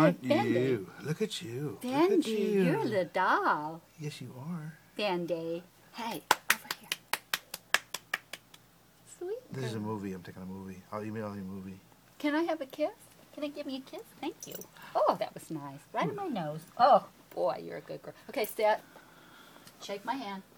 aren't Fendi. you? Look at you. Look at Fendi, you. you're the doll. Yes, you are. Fendi. Hey, over here. Sweet This is a girl. movie. I'm taking a movie. I'll email you a movie. Can I have a kiss? Can I give me a kiss? Thank you. Oh, that was nice. Right in my nose. Oh, boy, you're a good girl. Okay, sit. Shake my hand.